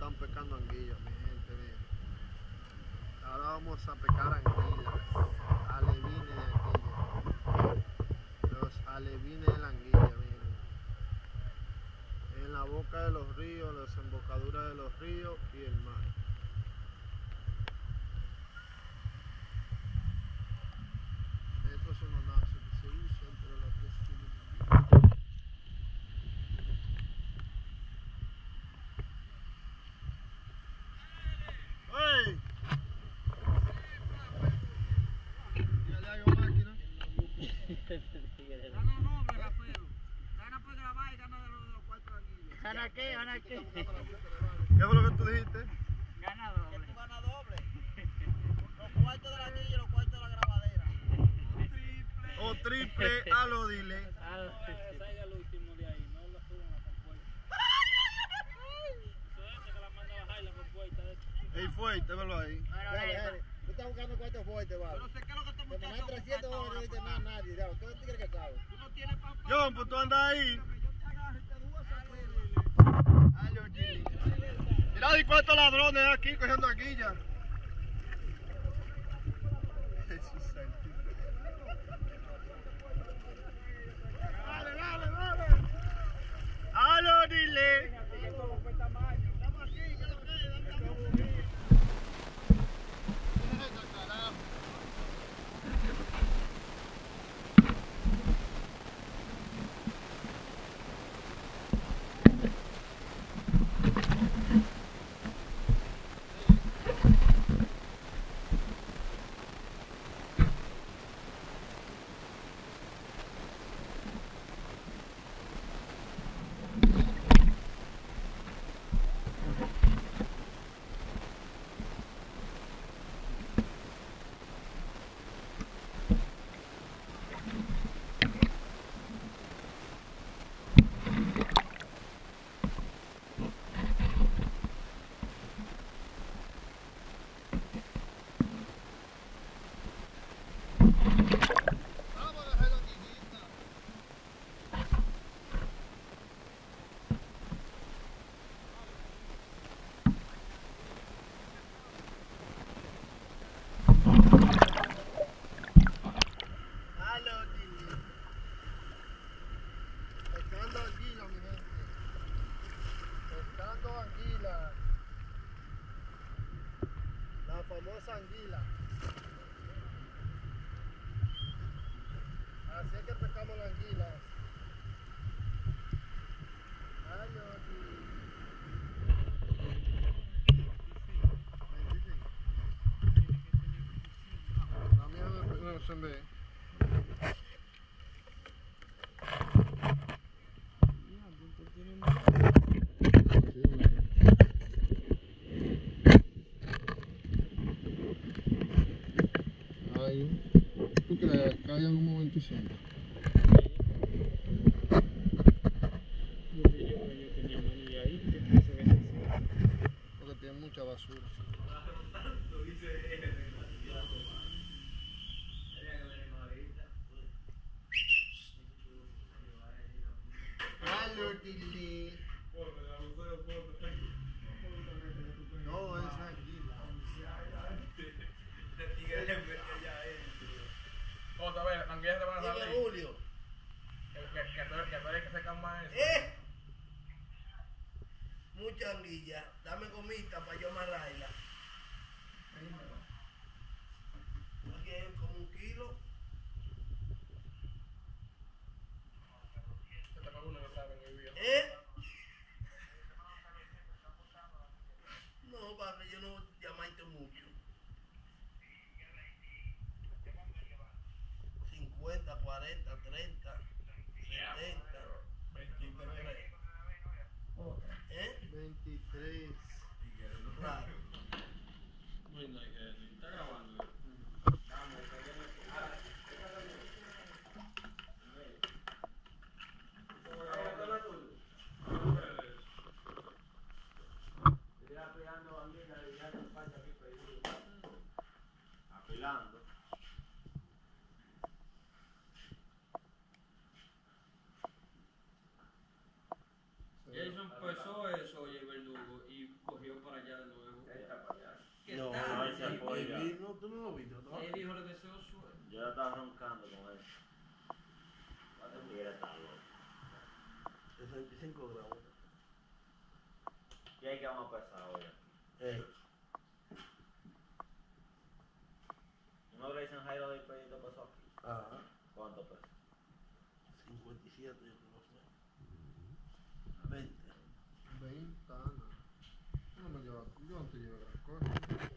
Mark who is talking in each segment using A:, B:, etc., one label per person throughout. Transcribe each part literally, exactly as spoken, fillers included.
A: están pescando anguillas, mi gente, miren. Ahora vamos a pescar anguilas, alevines de anguilla. Los alevines de la anguilla, miren. En la boca de los ríos, las desembocaduras de los ríos y el mar. Estos son los nazos que se usan para la pesca de anguillas. ¡Ey! Dígale algo, máquina.
B: Gana noble, Rafael. Gana por grabar y gana de los, de los cuartos de anguilla.
C: ¿Gana qué? ¿Gana qué?
A: ¿Qué fue lo que tú dijiste?
C: Gana
B: Que
C: doble.
B: tú ganas doble. Los cuartos de la anguilla y los cuartos de la grabadera.
A: O triple, a lo dile.
C: Ah,
D: Salga el último de ahí, no lo suban a compuerta. Suerte que la manda a bajar la compuerta.
A: Ey, fuerte, velo ahí.
C: bueno,
E: Dale,
C: eso.
E: dale. Tú estás buscando cuartos fuertes, vale.
B: Yo no sé qué es lo que estos
E: Te mandan
B: muchachos
E: trescientos dólares y no dice nada a nadie. Ya, ¿tú no tienes que saber?
B: Tú no tienes pan para...
A: John, pues tú andas ahí.
B: Yo te agarro y te dudo esa
A: Ay, Gili. Mira, hay cuántos ladrones aquí cogiendo anguillas. Dale, dale, dale. A lo dile. Pescando anguila, mi gente. Pescando anguila. La famosa anguila. Así es que pescamos la anguila. Ay, no, veinticinco. La mía no, no se ve. Ay, ¿tú crees que hay algún momento siempre? Porque tiene mucha basura. Hello, Dili. No, es anguila.
F: Otra vez, las anguillas te van a
E: Dime,
F: salir.
E: Julio.
F: Que, que, que, tú eres- que tú eres que secan más eso.
E: ¡Eh! Mucha anguilla. Dame gomita para yo amarrarla. Aquí hay como un kilo.
F: Se te pagó uno que sabe en el video.
E: ¿Eh? No, padre, yo no llamaste mucho. cincuenta, cuarenta, treinta, setenta,
F: veintitrés.
E: ¿eh?
A: veintitrés.
E: Claro.
D: Está grabando.
C: Apilando.
D: Jason pesó eso, oye, el verdugo, y cogió
E: El
C: ya.
E: vino, tú no lo viste. ¿No?
D: Él dijo, le deseo suerte.
C: Yo ya estaba roncando con él. El tigre está loco.
E: sesenta y cinco gramos.
C: ¿Y ahí que vamos a pesar hoy aquí?
E: Eh,
C: Uno le dicen Jairo del Pedito pesó aquí.
E: ajá.
C: ¿Cuánto pesa?
E: cincuenta y siete, yo creo que fue. veinte.
A: Ventana. Yo no me llevo, yo no te llevo gran cosa.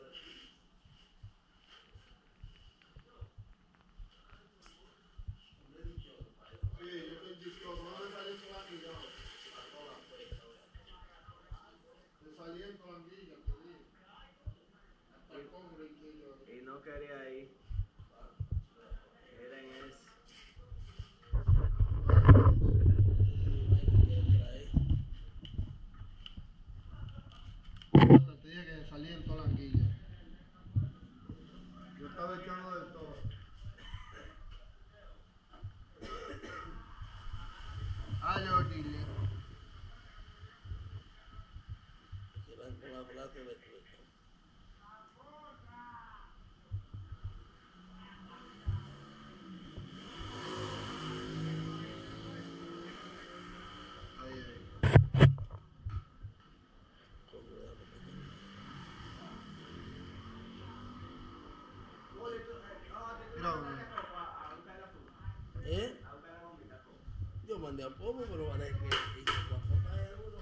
A: Sí, yo soy chistoso, no le salió con la anguilla. Le salía con la anguilla, te digo. Hasta el cobre que yo.
C: Y no quería ir. Era en ese.
A: Te dije que salía en toda la anguilla. Yo estaba echando del todo. Aló, dile.
E: Que eran con la plata de
A: Ahí, ahí. Mira, hombre.
E: ¿Eh? Yo mandé a poco, pero parece que hizo la foto de uno.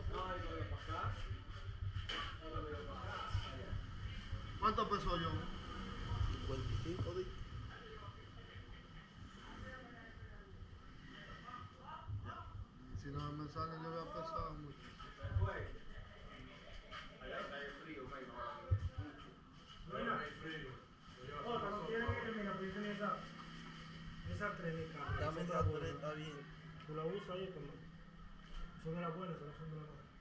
A: ¿Cuánto pesó yo?
E: cincuenta y cinco, di.
A: Si no me sale, yo voy a pesar mucho.
G: Otra, no quieren que mira, piden esa, esa tres de carne.
E: Dame esa tres, está bien.
G: Tú la usas ahí, como son de las buenas, no son de las malas.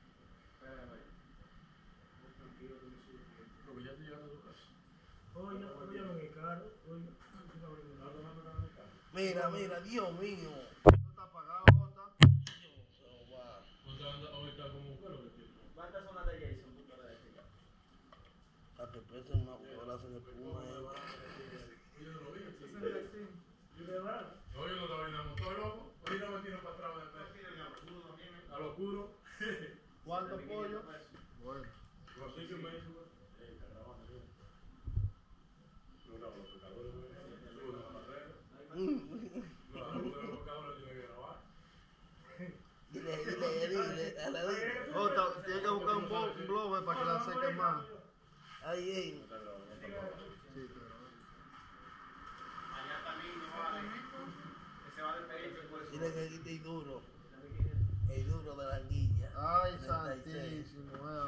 F: Lo que ya te llevaste a tu casa.
G: Oye, oye, en el carro, oye, tú la abres.
E: Mira, mira, Dios mío.
A: No está apagado, bota.
F: No te anda ahorita como un pelo que tiene.
C: ¿Cuántas son las de Jason? Tú puedes decir ya.
E: A que pesen una hora se le puma.
F: Yo no lo vi.
G: sesenta y cinco. ¿Y de verdad?
F: No, yo no estaba en la motor, loco. Ahorita me tiro para atrás. A lo oscuro.
A: ¿Cuánto pollo? Bueno.
F: Lo así que me hizo. Eh, está grabando, ¿sí? No, no, los pecadores, güey. Suben a la barrera. No, los pecadores tienen que grabar.
E: Dile, dile, dile, a la dile.
A: Bota, tiene que buscar un, bo- un blower para que la seque más.
E: Ahí, ahí.
C: Está grabando, está grabando.
A: Sí, pero.
C: Allá también no vale. Que se va de Pedito por eso.
E: Dile que quite el duro. El duro de la anguilla.
A: Ay,
E: treinta y seis.
A: santísimo, eh.